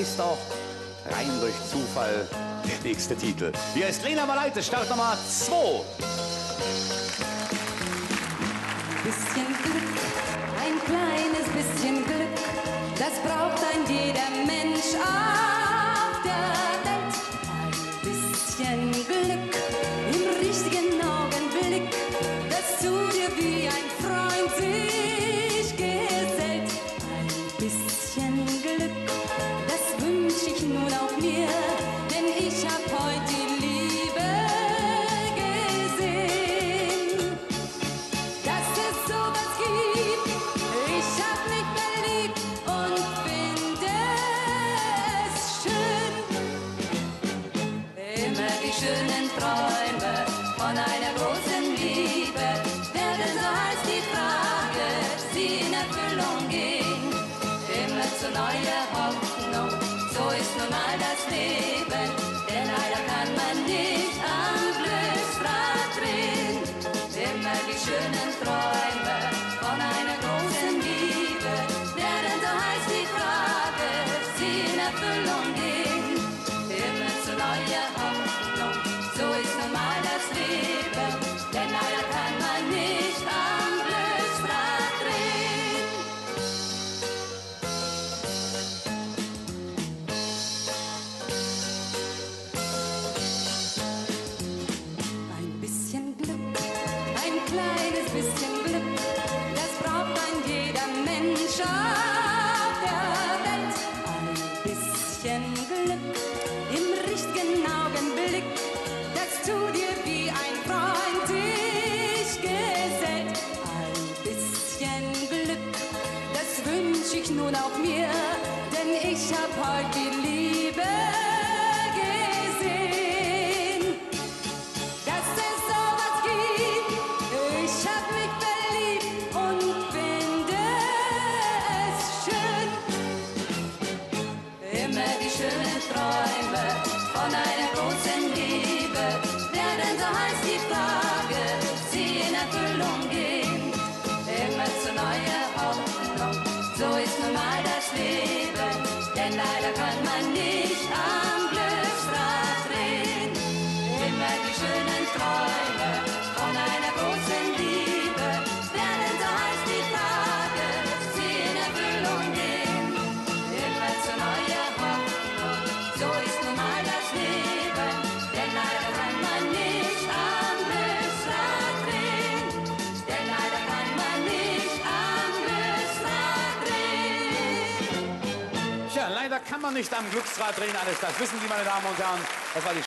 heißt auch rein durch Zufall der nächste Titel. Hier ist Lena Malaite, Startnummer 2. Bisschen Glück, ein kleines bisschen Glück, das braucht ein jeder Mensch auf der Welt. Ein bisschen Glück im richtigen Augenblick, das zu dir wie ein Freund sich gesellt. Ein bisschen Glück, das wünsch ich nun auch mir, denn ich hab heute die Liebe gesehen. Dass es sowas gibt, ich hab mich verliebt und finde es schön. Immer die schönen Träume von einer großen Liebe werden, so heißt die Frage, sie in Erfüllung gehen. Immer zu neuer Hoffnung, so ist nun mal das Leben, denn leider kann man nicht am Glücksrad drehen. Immer die schönen Träume von einer großen Liebe werden, so heißt die Frage, sie in Erfüllung gehen. Immer zu neuer Hoffnung, so ist nun mal das Leben, denn leider kann man nicht am Glücksrad drehen. Ein bisschen Glück, ein kleines bisschen Glück, das braucht ein jeder Mensch auf der Welt. Ein bisschen Glück im richtigen Augenblick, das zu dir wie ein Freund dich gesellt. Ein bisschen Glück, das wünsch ich nun auch mir, denn ich hab heute die Liebe gesehen. Dass es sowas gibt, ich hab mich verliebt und finde es schön. Immer die schönen Träume von einer großen Liebe werden, so heißt die Frage, sie in Erfüllung gehen. Immer zu neuer Hoffnung, so ist nun mal das Leben, denn leider kann man nicht am Glücksrad drehen. Immer die schönen Träume von einer großen Liebe werden, so heißt die Frage, sie in Erfüllung gehen. Immer zu neuer Hoffnung, so ist nun mal das Leben, denn leider kann man nicht am Glücksrad drehen. Denn leider kann man nicht am Glücksrad drehen. Tja, leider kann man nicht am Glücksrad drehen, alles das wissen Sie, meine Damen und Herren. Das war die